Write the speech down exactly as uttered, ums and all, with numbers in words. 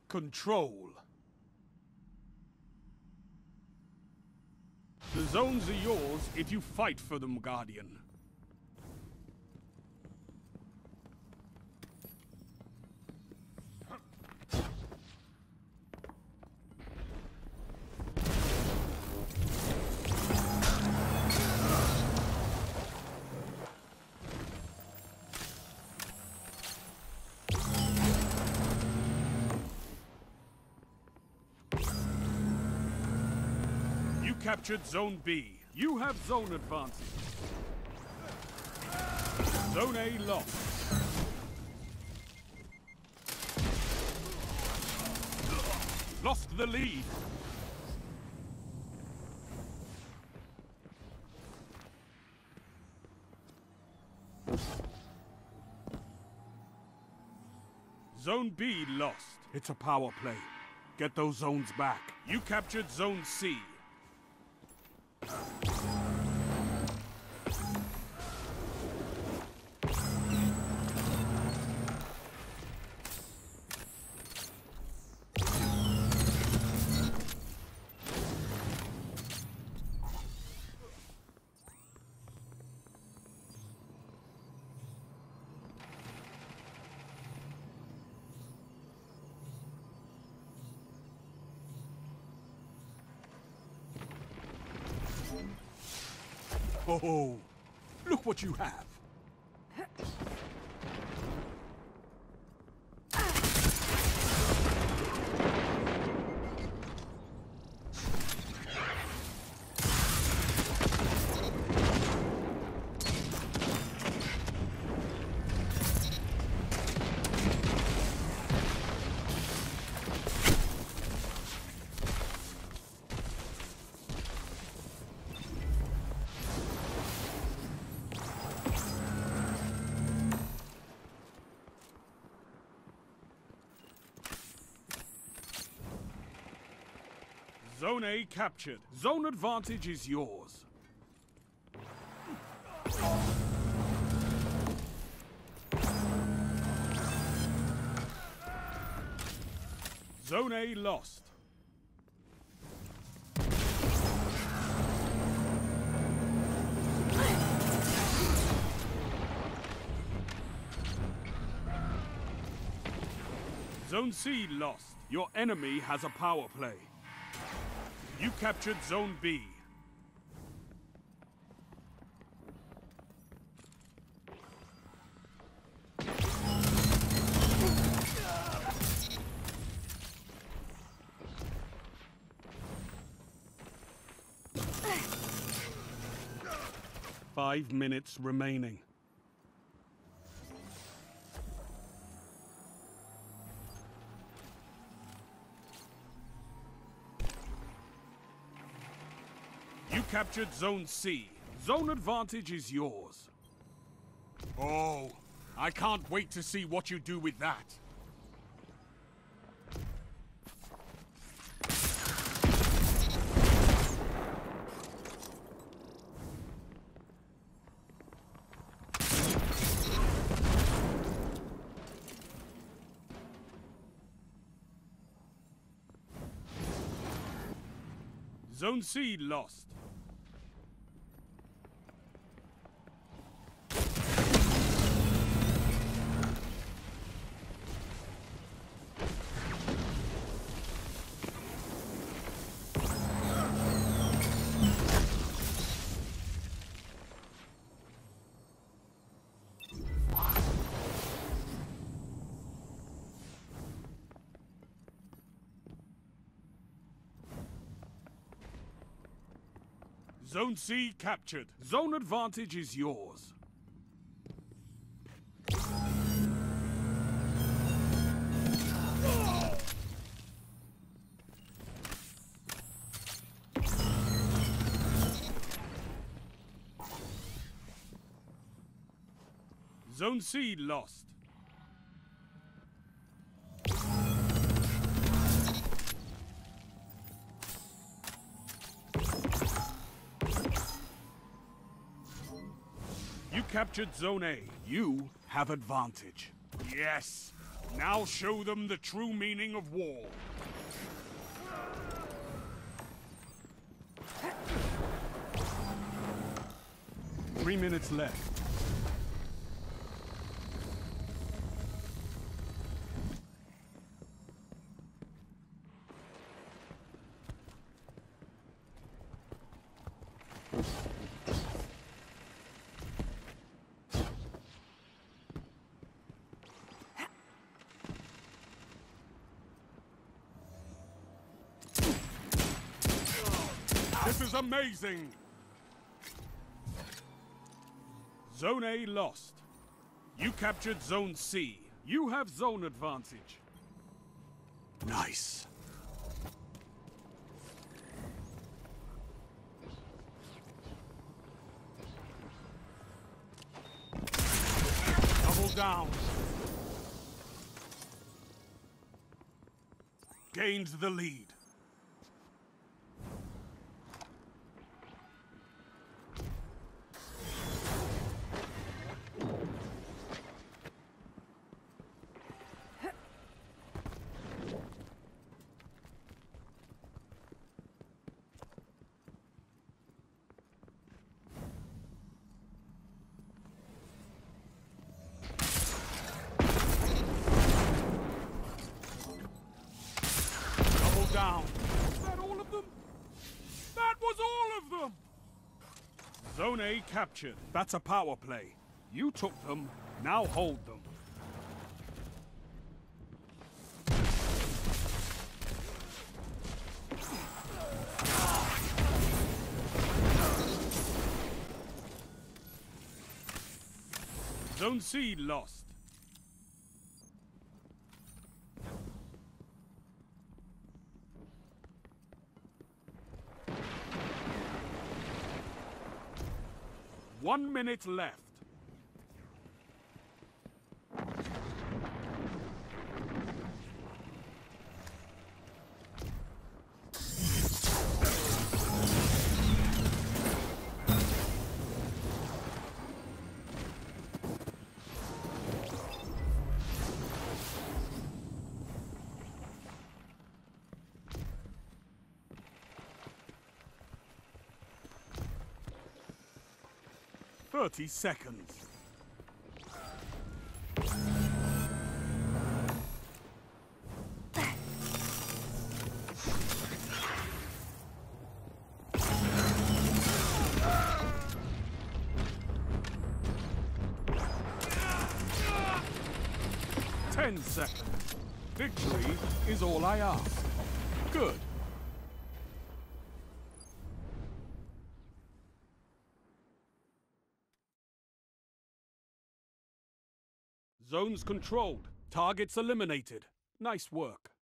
Control. The zones are yours if you fight for them, Guardian. Captured Zone B. You have zone advantage. Zone A lost. Lost the lead. Zone B lost. It's a power play. Get those zones back. You captured Zone C. Oh, look what you have. Zone A captured. Zone advantage is yours. Zone A lost. Zone C lost. Your enemy has a power play. You captured Zone B. Five minutes remaining. You captured Zone C. Zone advantage is yours. Oh, I can't wait to see what you do with that. Zone C lost. Zone C captured. Zone advantage is yours. Zone C lost. You captured Zone A. You have advantage. Yes! Now show them the true meaning of war. Three minutes left. This is amazing! Zone A lost. You captured Zone C. You have zone advantage. Nice. Double down. Gains the lead. Down. Was that all of them? That was all of them! Zone A captured. That's a power play. You took them, now hold them. Zone C lost. One minute left. Thirty seconds. Ten seconds. Victory is all I ask. Good. Zones controlled. Targets eliminated. Nice work.